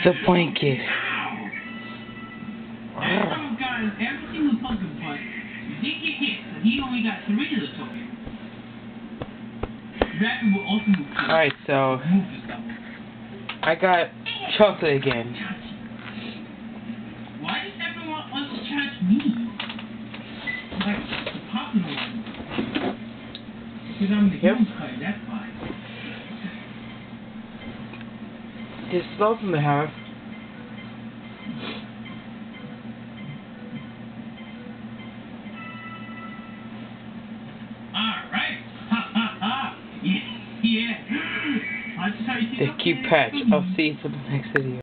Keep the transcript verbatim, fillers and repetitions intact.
The blanket. Every single pumpkin punch, you did get hit, so he only got three of the tokens. Rapid will also move. Alright, so I got chocolate again. Why does everyone want to touch me? Like the popular one. Because I'm the Yep. huge player, that's why. There's slow from the house. Alright. Ha ha ha. Yeah. Yeah. Thank you, Patch. I'll see you in the next video.